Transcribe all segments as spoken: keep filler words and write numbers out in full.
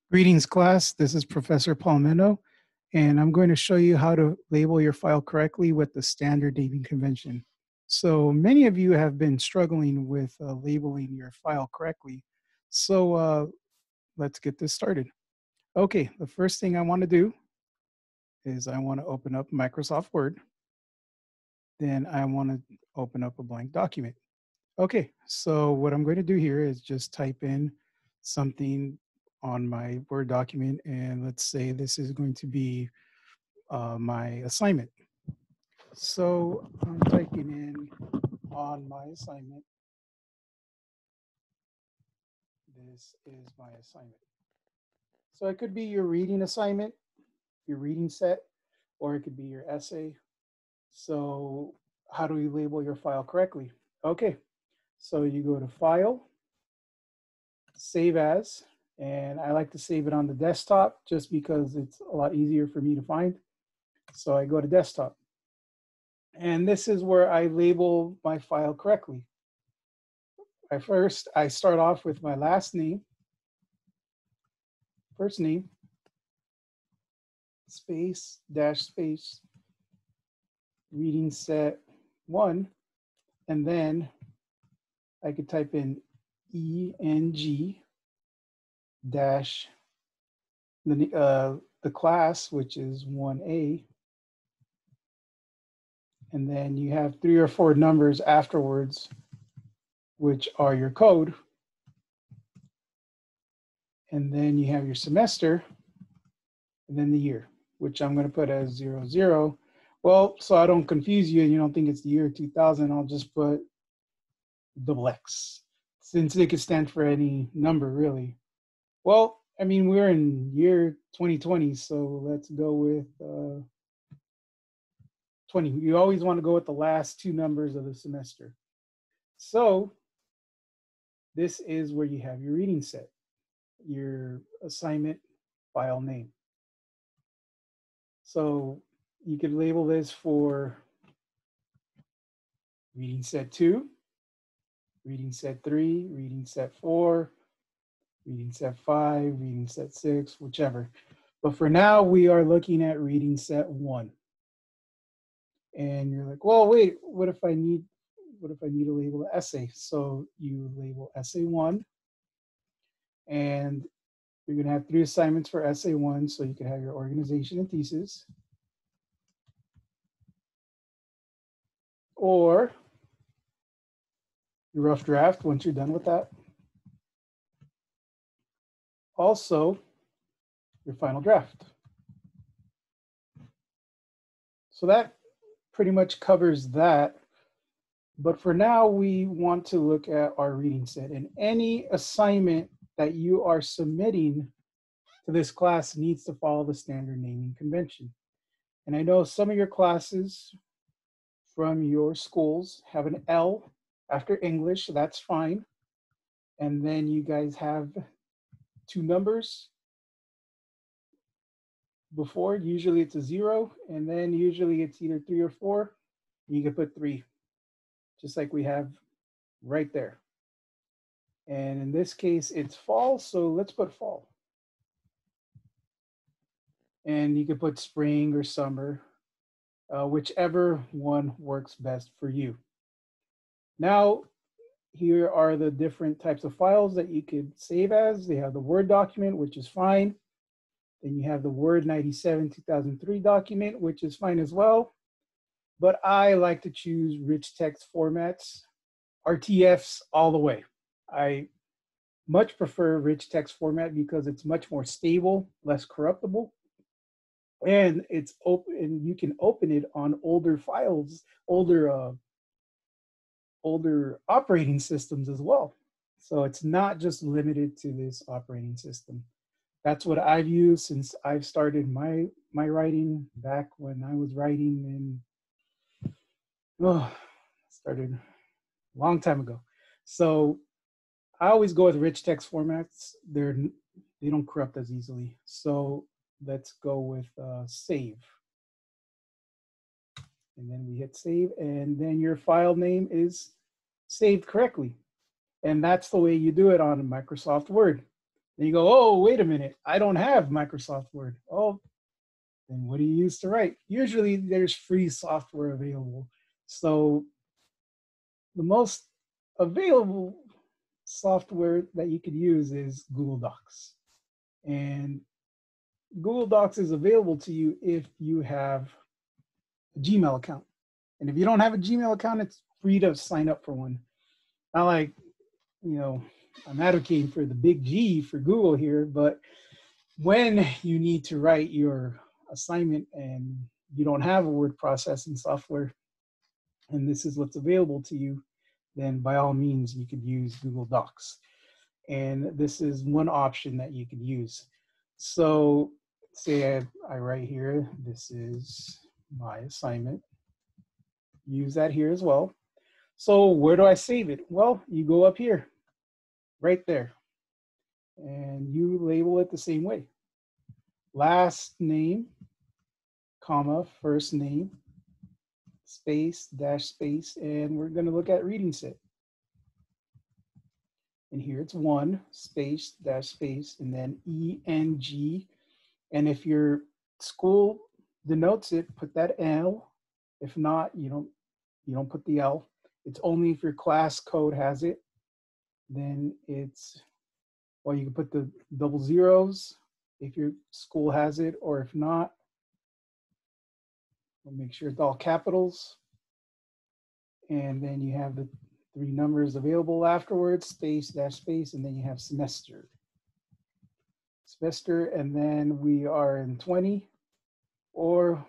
Greetings, class. This is Professor Palmeno, and I'm going to show you how to label your file correctly with the standard naming convention. So many of you have been struggling with uh, labeling your file correctly. So uh, let's get this started. Okay, the first thing I want to do is I want to open up Microsoft Word. Then I want to open up a blank document. Okay, so what I'm going to do here is just type in something on my Word document, and let's say this is going to be uh, my assignment. So I'm typing in on my assignment. This is my assignment. So it could be your reading assignment, your reading set, or it could be your essay. So how do we label your file correctly? Okay, so you go to File, Save As, and I like to save it on the desktop just because it's a lot easier for me to find. So I go to Desktop. And this is where I label my file correctly. I first, I start off with my last name, first name, space, dash space, reading set one, and then I could type in E N G dash the, uh, the class, which is one A, and then you have three or four numbers afterwards, which are your code. And then you have your semester, and then the year, which I'm going to put as zero, zero. Well, so I don't confuse you and you don't think it's the year two thousand, I'll just put double X, since it could stand for any number, really. Well, I mean, we're in year twenty twenty, so let's go with uh, twenty. You always want to go with the last two numbers of the semester. So this is where you have your reading set, your assignment file name. So you could label this for reading set two, reading set three, reading set four, reading set five, reading set six, whichever. But for now, we are looking at reading set one. And you're like, well, wait, what if I need, what if I need to label the essay? So you label essay one, and you're gonna have three assignments for essay one, so you can have your organization and thesis. Or your rough draft once you're done with that. Also, your final draft. So that pretty much covers that. But for now, we want to look at our reading set. And any assignment that you are submitting to this class needs to follow the standard naming convention. And I know some of your classes from your schools have an L after English, so that's fine. And then you guys have two numbers before. Usually it's a zero, and then usually it's either three or four. You can put three, just like we have right there. And in this case, it's fall, so let's put fall. And you can put spring or summer, uh, whichever one works best for you. Now, here are the different types of files that you could save as. They have the Word document, which is fine. Then you have the Word ninety-seven two thousand three document, which is fine as well. But I like to choose rich text formats, R T Fs all the way. I much prefer rich text format because it's much more stable, less corruptible, and it's open. And you can open it on older files, older, uh, older operating systems as well. So it's not just limited to this operating system. That's what I've used since I've started my my writing back when I was writing in, oh, started a long time ago. So I always go with rich text formats. They're, they don't corrupt as easily. So let's go with uh, save. And then we hit save, and then your file name is saved correctly. And that's the way you do it on Microsoft Word. Then you go, oh, wait a minute, I don't have Microsoft Word. Oh, then what do you use to write? Usually there's free software available. So the most available software that you could use is Google Docs. And Google Docs is available to you if you have a Gmail account. And if you don't have a Gmail account, it's free to sign up for one. Not like, you know, I'm advocating for the big G for Google here, but when you need to write your assignment and you don't have a word processing software, and this is what's available to you, then by all means, you could use Google Docs. And this is one option that you could use. So say I, I write here, this is my assignment. Use that here as well. So where do I save it? Well, you go up here, right there, and you label it the same way. Last name, comma, first name, space, dash, space, and we're gonna look at reading set. And here it's one, space, dash, space, and then E N G. And if your school denotes it, put that L. If not, you don't, you don't put the L. It's only if your class code has it, then it's, well, you can put the double zeros if your school has it, or if not, we'll make sure it's all capitals. And then you have the three numbers available afterwards, space, dash, space, and then you have semester. Semester, and then we are in twenty, or,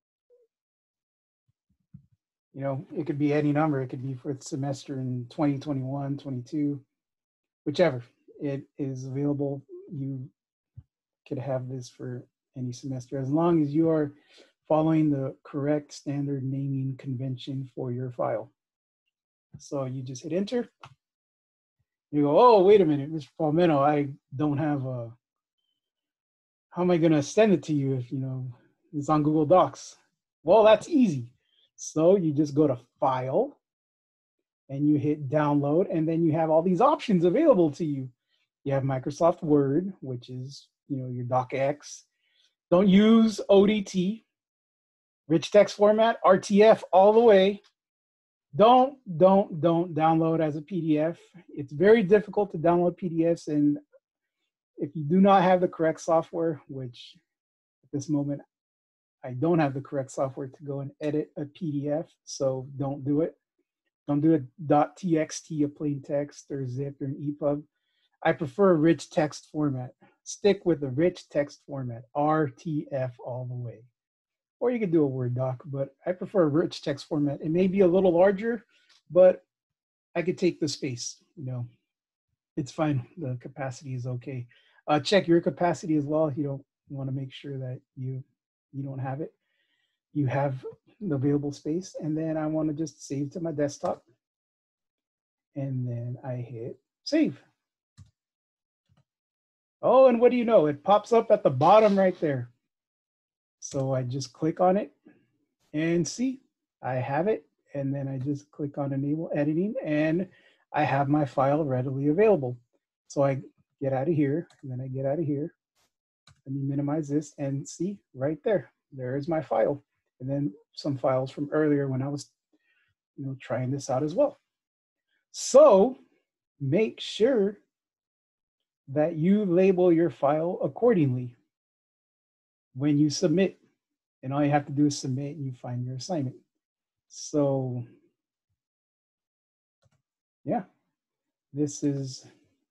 you know, it could be any number. It could be for the semester in twenty, twenty-one, twenty-two, whichever. It is available. You could have this for any semester as long as you are following the correct standard naming convention for your file. So you just hit enter. You go, oh, wait a minute, Mister Palmetto, I don't have a, how am I gonna send it to you if, you know, it's on Google Docs? Well, that's easy. So you just go to File, and you hit Download, and then you have all these options available to you. You have Microsoft Word, which is, you know, your docx. Don't use O D T. Rich text format, R T F all the way. Don't, don't, don't download as a P D F. It's very difficult to download P D Fs, and if you do not have the correct software, which at this moment, I don't have the correct software to go and edit a P D F, so don't do it. Don't do a .txt, a plain text, or zip, or an E P U B. I prefer a rich text format. Stick with the rich text format, R T F all the way. Or you could do a Word doc, but I prefer a rich text format. It may be a little larger, but I could take the space, you know. It's fine, the capacity is okay. Uh, check your capacity as well. You don't you want to make sure that you, you don't have it. You have the available space, and then I want to just save to my desktop. And then I hit save. Oh, and what do you know? It pops up at the bottom right there. So I just click on it and see, I have it. And then I just click on enable editing, and I have my file readily available. So I get out of here, and then I get out of here. Let me minimize this and see right there. There is my file. And then some files from earlier when I was, you know, trying this out as well. So make sure that you label your file accordingly when you submit. And all you have to do is submit, and you find your assignment. So yeah, this is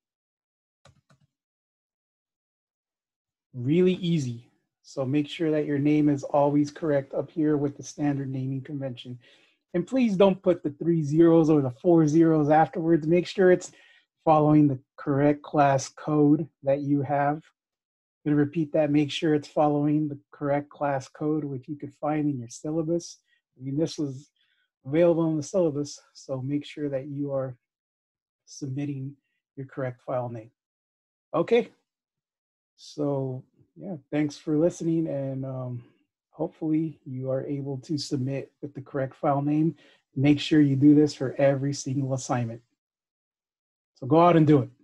really easy. So make sure that your name is always correct up here with the standard naming convention. And please don't put the three zeros or the four zeros afterwards. Make sure it's following the correct class code that you have. I'm going to repeat that. Make sure it's following the correct class code, which you could find in your syllabus. I mean, this was available in the syllabus, so make sure that you are submitting your correct file name. Okay, so yeah, thanks for listening, and um, hopefully you are able to submit with the correct file name. Make sure you do this for every single assignment. So go out and do it.